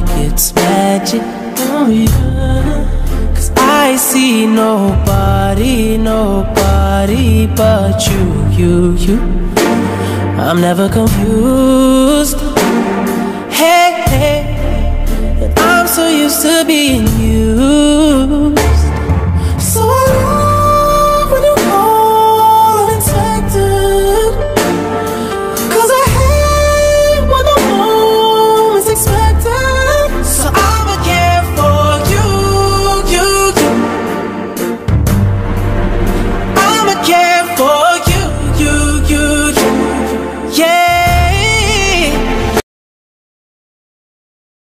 it's magic. Oh yeah. 'Cause I see nobody, nobody but you. I'm never confused. Hey, and I'm so used to being